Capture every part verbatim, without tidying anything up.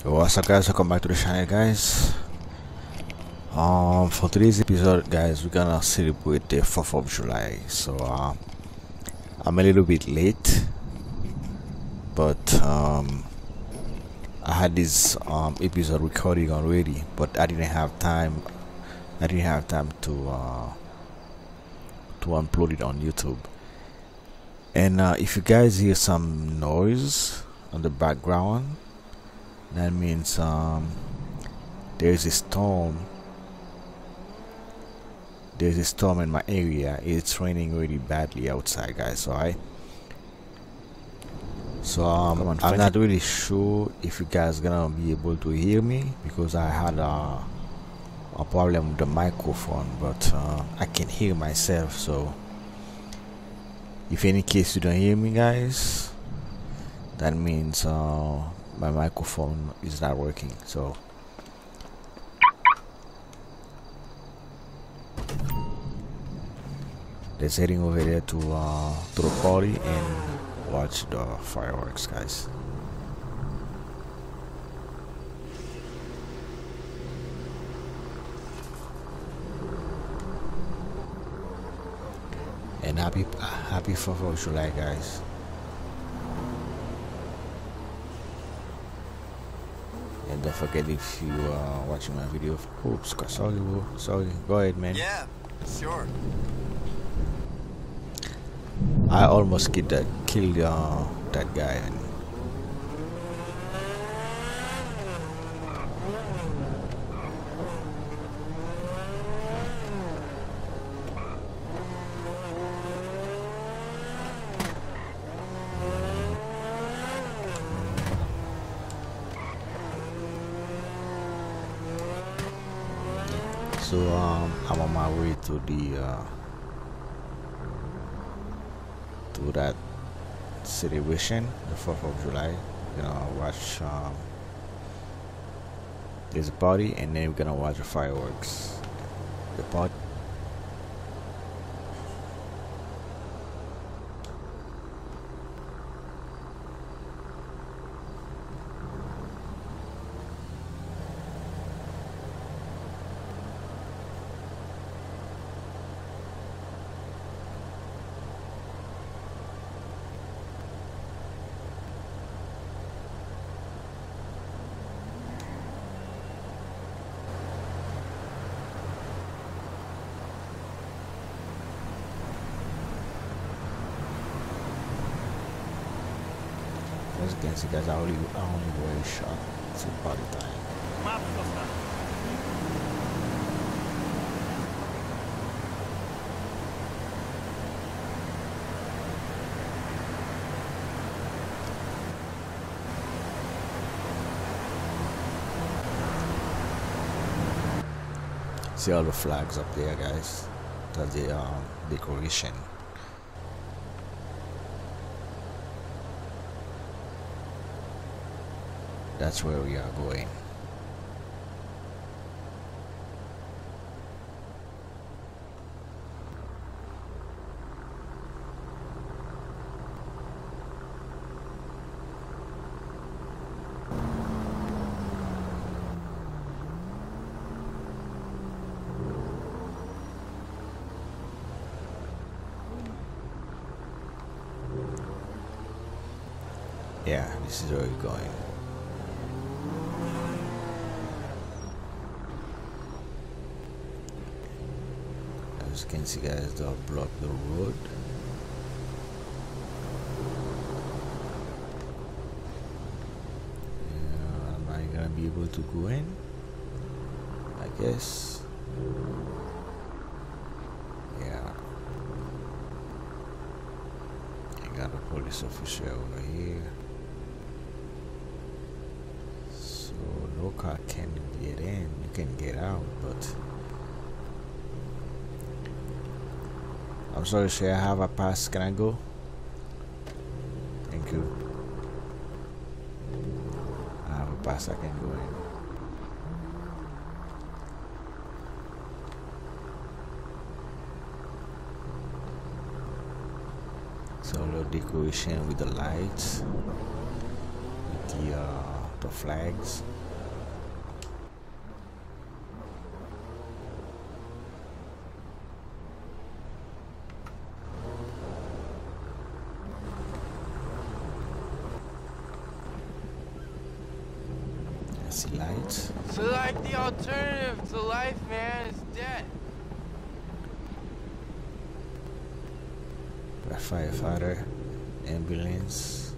What's up, guys? Welcome back to the channel, guys. Um for today's episode, guys, we're gonna celebrate the fourth of July. So uh, I'm a little bit late, but um I had this um episode recording already, but I didn't have time I didn't have time to uh to upload it on YouTube. And uh, if you guys hear some noise on the background, that means um there's a storm there's a storm in my area. It's raining really badly outside, guys. So I so um on, I'm not really sure if you guys gonna be able to hear me, because I had a, a problem with the microphone, but uh, I can hear myself. So if any case you don't hear me, guys, that means uh, my microphone is not working. So let's heading over there to uh, to the party and watch the fireworks, guys. And happy happy fourth of July, guys. And don't forget, if you are watching my video, oops, sorry, bro. Sorry, go ahead, man. Yeah, sure. I almost killed that killed uh, that guy. And so um, I'm on my way to the uh, to that celebration, the fourth of July. We're gonna watch. Um, there's a party, and then we're gonna watch the fireworks. The party. As you can see, guys, I only I only wear a shot. It's a party time. See all the flags up there, guys. That's the um, decoration. That's where we are going. Yeah, this is where we're going. As you can see, guys, they'll block the road. Yeah, am I gonna be able to go in? I guess. Yeah. I got a police officer over here. So no car can get in. You can get out, but I'm sorry, sir, I have a pass. Can I go? Thank you. I have a pass. I can go in. So the decoration with the lights, with the uh, lot of flags. I see lights. Select the alternative to life, man. It's death. A firefighter, ambulance.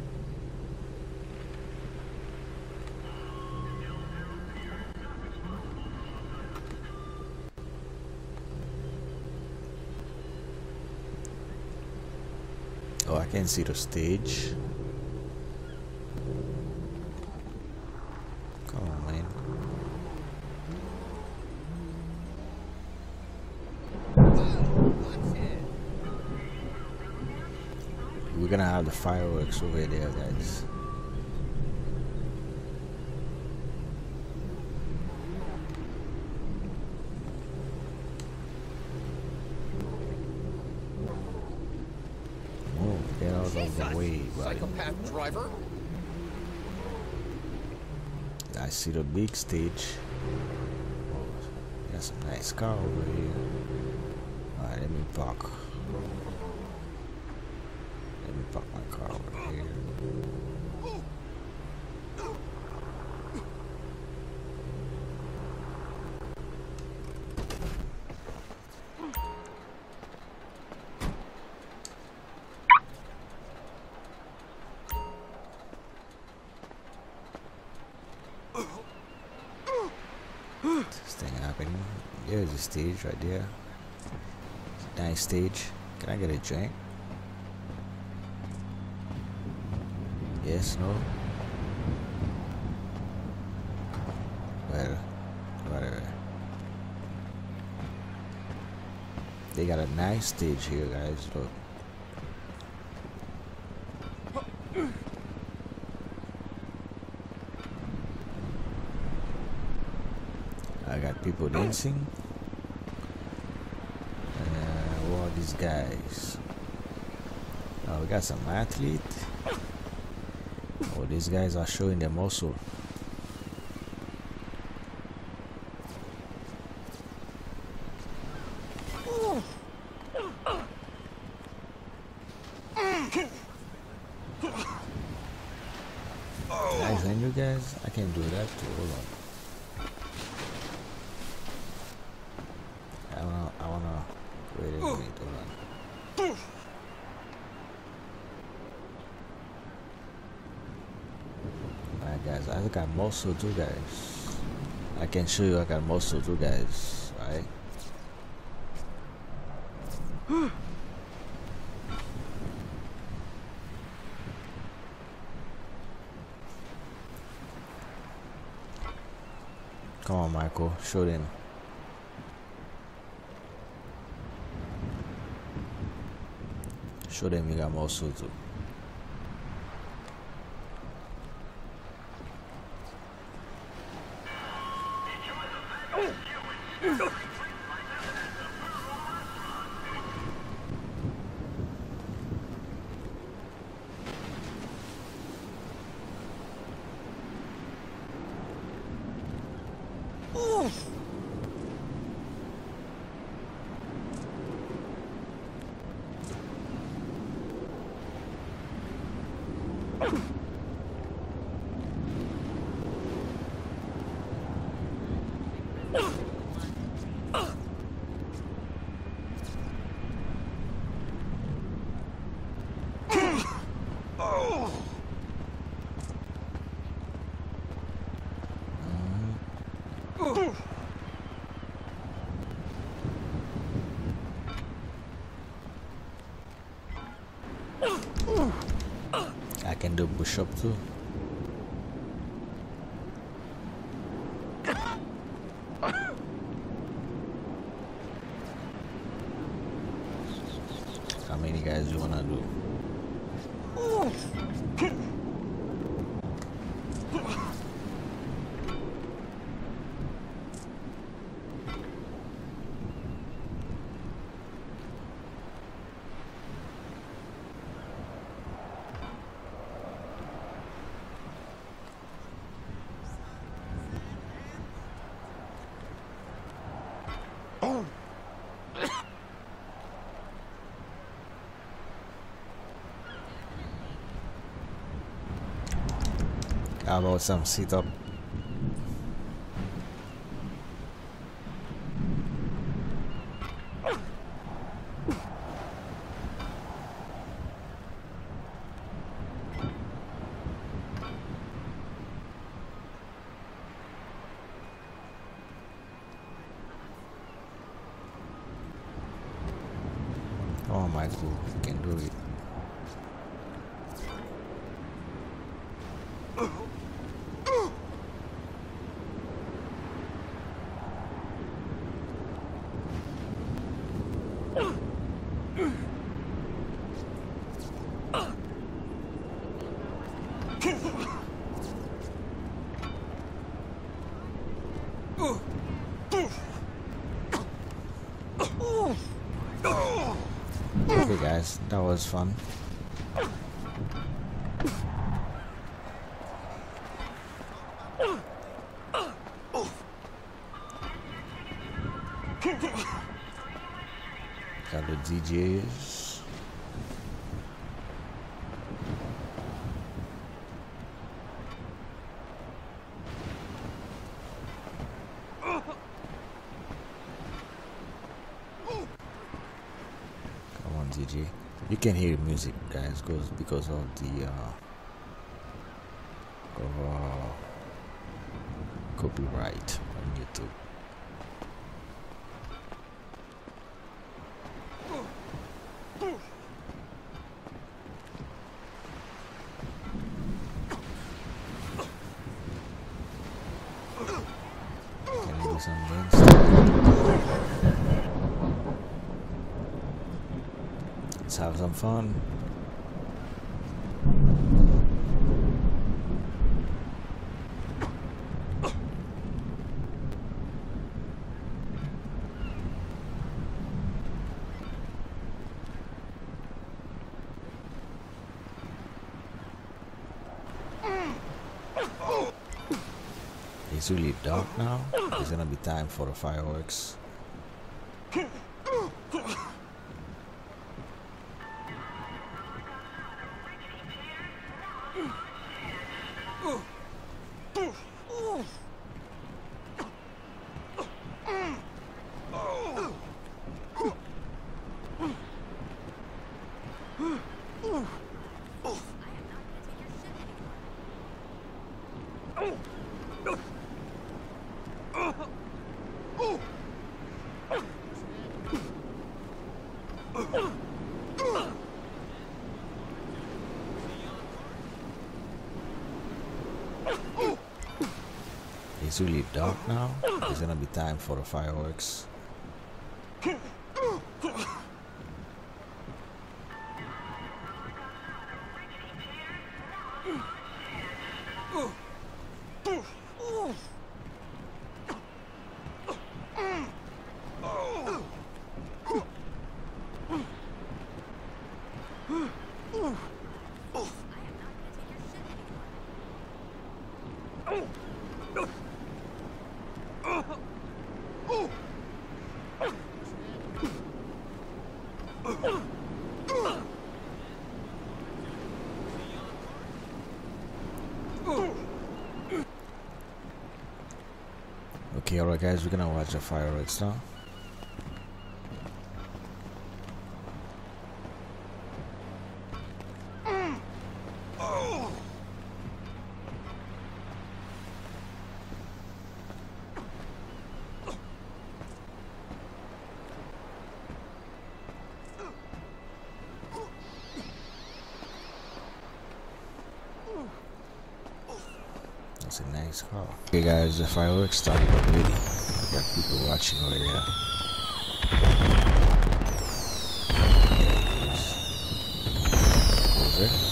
Oh, I can see the stage. Come on, man. We're gonna have the fireworks over there, guys. Oh, get out of the way, buddy. Psychopath driver. I see the big stage. Oh, got some nice car over here. Alright, let me park. Let me park my car over here. This thing happening. There's a stage right there. Nice stage. Can I get a drink? Yes, no? Well, whatever. They got a nice stage here, guys. Look. I got people dancing. Uh, who are these guys? Oh, we got some athlete. Oh, these guys are showing their muscle. Guys, and you guys, I can do that too. Hold on. I wanna, I wanna. Wait a minute. Hold on. Alright, guys, I got muscle too, guys. I can show you I got muscle too, guys. Right? Come on, Michael, show them. Show them you got muscle too. I can do push up too. How many guys you wanna do? How about some sit up? Oh my god, you can do it. Okay guys, that was fun. Got the D Js. Come on, D J. You can hear music, guys, goes because of the uh, of, uh, copyright on YouTube. Can I do some dance? Let's have some fun. It's really dark now. It's gonna be time for the fireworks. It's really dark now. It's gonna be time for the fireworks. Okay, alright guys, we're gonna watch the fireworks now. That's a nice car. Okay guys, the fireworks started already. We got people watching over there. Over there.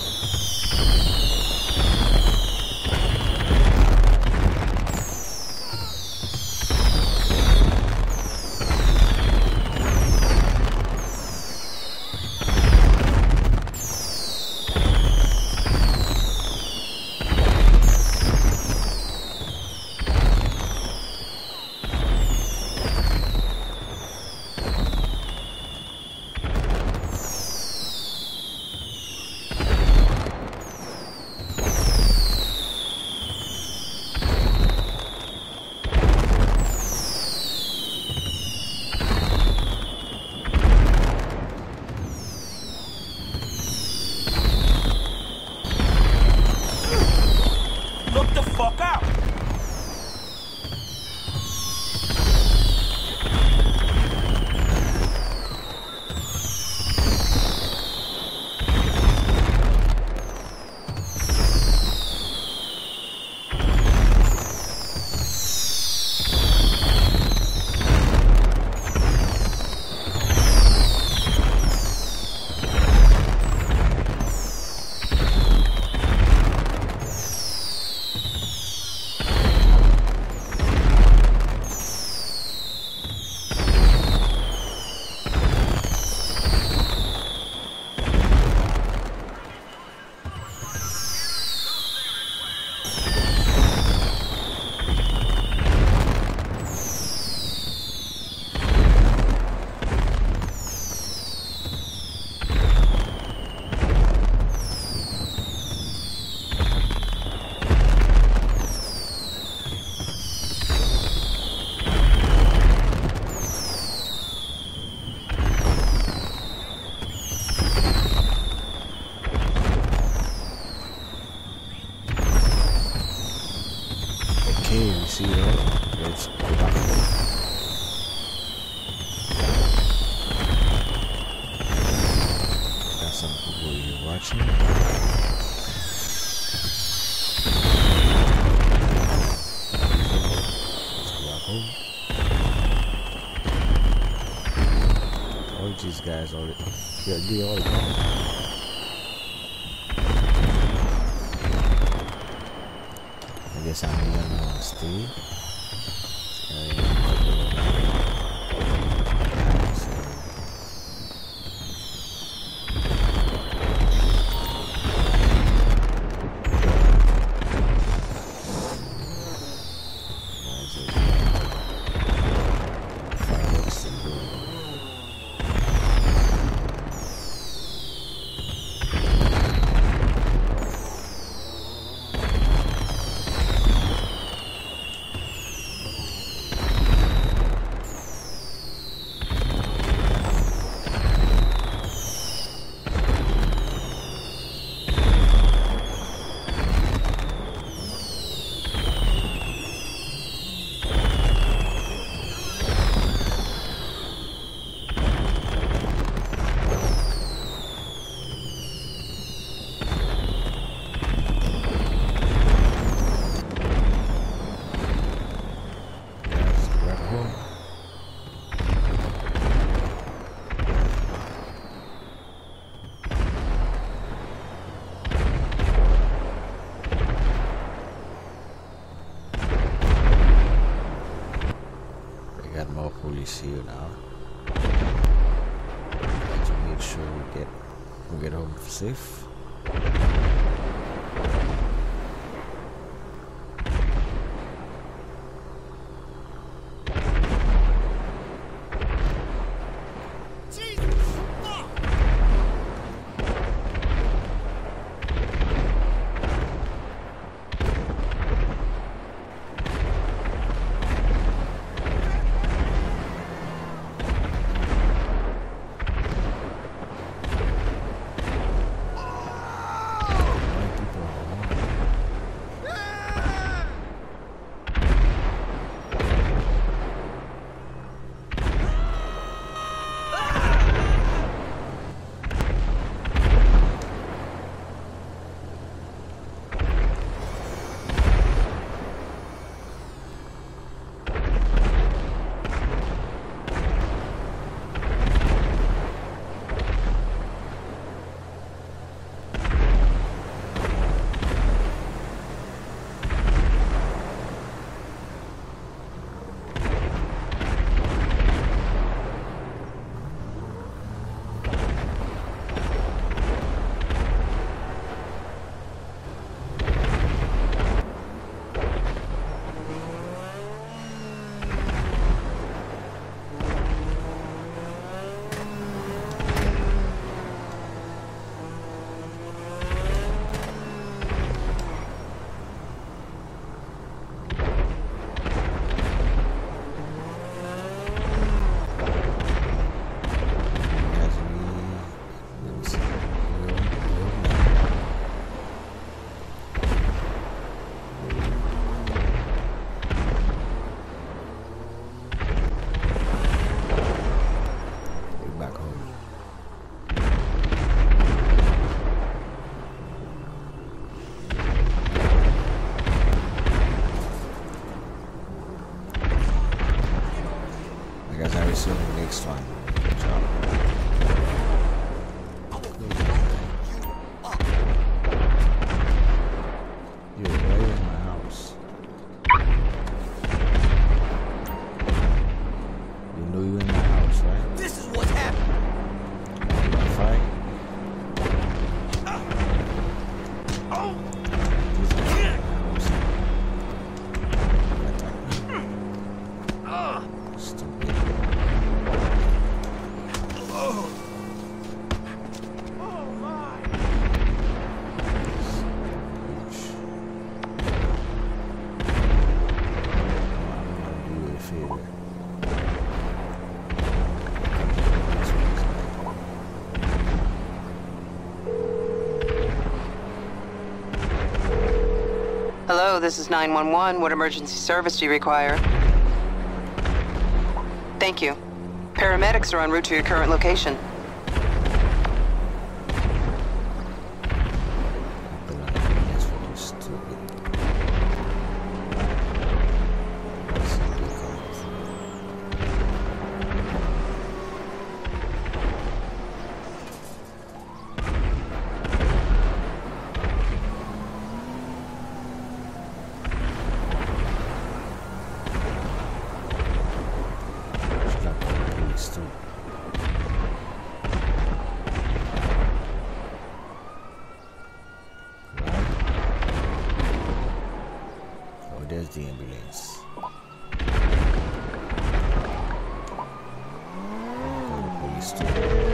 Okay, we see it all. Let's go back home. Got some people here watching. Let's go back home. All these guys already, yeah, they all gone. I guess I'm gonna stay. Uh, police here now to make sure we get we get home safe. See you in the next one. Ciao. You're right in my house. You know you're in my house, right? This is what's happening. You wanna fight? Oh! These guys are in my house. Attack me. Uh. Stupid. Oh. this is nine one one. What emergency service do you require? Thank you. Paramedics are en route to your current location. There's the ambulance. Call the police too.